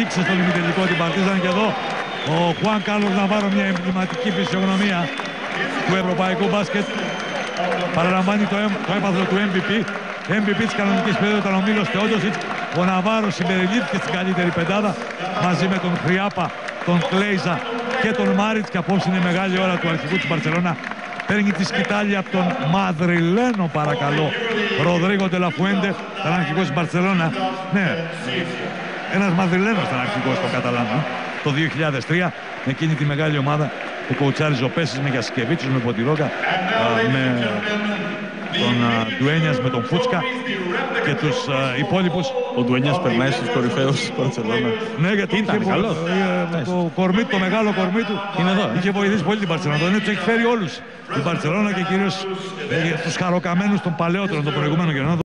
νίκησε στον ημιτελικό την Παρτίζαν και εδώ ο Χουάν Κάρλος Ναβάρο, μια εμβληματική φυσιογνωμία του ευρωπαϊκού μπάσκετ, παραλαμβάνει το έπαθλο του MVP της κανονικής περίοδου ήταν ο Μίλος Θεόντοσιτς. Ο Ναβάρο συμπεριλήφθηκε στην καλύτερη πεντάδα μαζί με τον Χρειάπα, τον Κλέιζα και τον Μάριτς, και απόψε είναι μεγάλη ώρα του αρχηγού της Μπαρσελόνα. Παίρνει τη σκητάλη από τον Μαδριλένο, παρακαλώ, Ροδρίγο Ντελαφουέντε, ήταν αρχηγός της Μπαρσελόνα. Ναι, ένας Μαδριλένος ήταν αρχηγός των Καταλάνων το 2003, με εκείνη τη μεγάλη ομάδα που κοουτσάριζε ο Πέσης με Γιασκεβίτσους, με Ποντιρόγκα, με τον Ντουένιας, με τον Φούτσκα και τους υπόλοιπους. Ο Ντουένιας περνάει στους κορυφαίους της Μπαρσελόνα. Ναι, γιατί ήταν καλός. Το κορμί του, το μεγάλο κορμί του, είναι εδώ. Είχε βοηθήσει πολύ την Μπαρσελόνα. Τον έχει φέρει όλους. Η Μπαρσελόνα και κυρίως τους χαροκαμένους των παλαιότερων, των προηγούμενων γεννών.